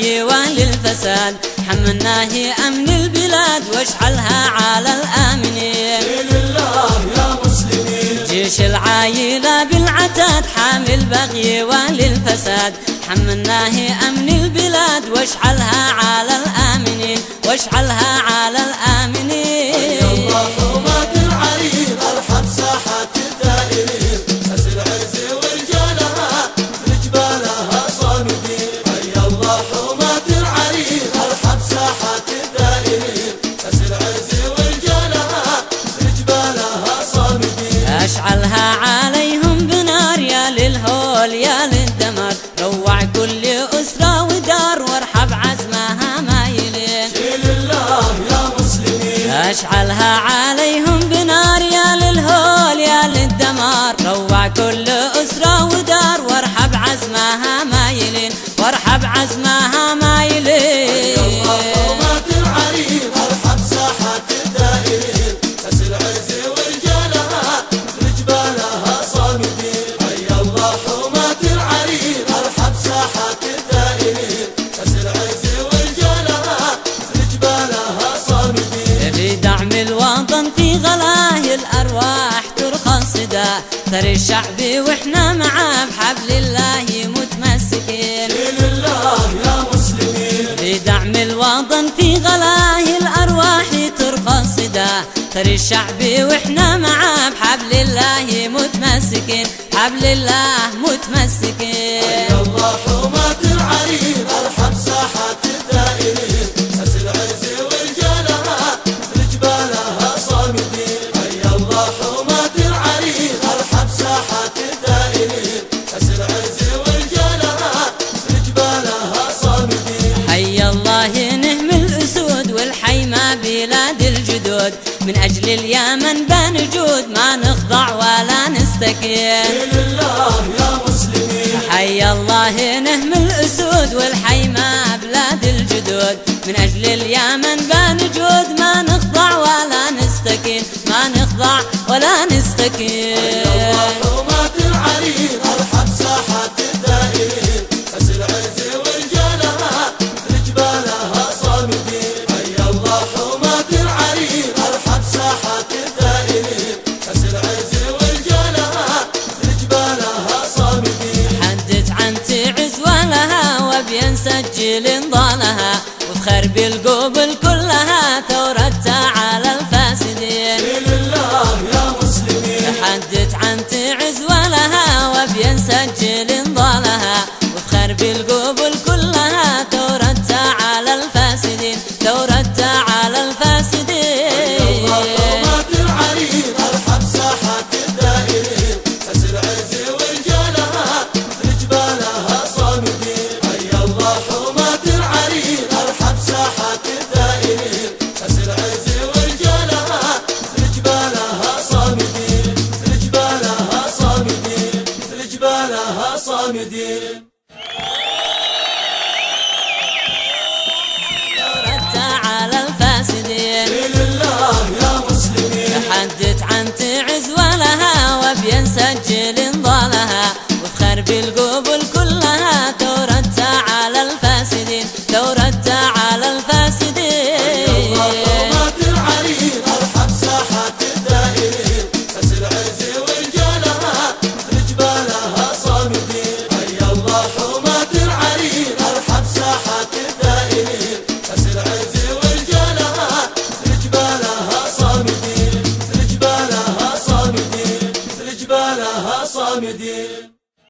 البغي وللفساد، حملناه أمن البلاد واشعلها على الآمنين. لله يا مسلمين جيش العايلة بالعتاد حامي البغي وللفساد، حملناه أمن البلاد واشعلها على الآمنين، واشعلها على الآمنين. الله حرمات العريض ارحب ساحات الدائرين، أس العز ورجالها في جبالها صامدين. حي الله حرمات العريض ارحب ساحات الدائرين، أس العز ورجالها في جبالها صامدين. أشعلها عليهم بنار يا للهول يا للدمار، روع كل أسرة ودار وارحب عزمها مايلين. لله يا مسلمين أشعلها عليهم بنار يا للهول يا للدمار، روع كل أسرة ودار وارحب عزمها مايلين، وارحب عزمها مايلين. حرمات العريض ارحب ساحات الدائرين، أس العز ورجالها في جبالها صامدين. حي الله حرمات العريض ارحب ساحات الدائرين، أس العز ورجالها في جبالها صامدين. في دعم الوطن في غلاه الأرواح ترخى صدا، ثري الشعب واحنا معاه بحبل الله متمسكين. لله يا مسلمين في دعم الوطن في غلاه الأرواح ترخى صدا، ثري الشعب واحنا معاه بحبل الله متمسكين، حبل الله متمسكين. الله حرمات العريض ارحب ساحات الدائرين، أس العز ورجالها في جبالها صامدين. حي الله حرمات العريض ارحب ساحات الدائرين، أس العز ورجالها في جبالها صامدين. حي الله نهم الأسود والحيمة بلاد الجدود، من أجل اليمن بنجود ما نخضع ولا نستكين. لله يا مسلمين حي الله نهم الأسود والحيمة بلاد الجدود، من أجل اليمن بنجود ما نخضع ولا نستكين، ما نخضع ولا نستكين. حرمات العريض ارحب ساحات الدائرين، أس العز ورجالها في جبالها صامدين. حي الله حرمات العريض ارحب ساحات الدائرين، أس العز ورجالها في جبالها صامدين. حدث عن تعز ولها وبين سجل ضالها، وفخر بالقبل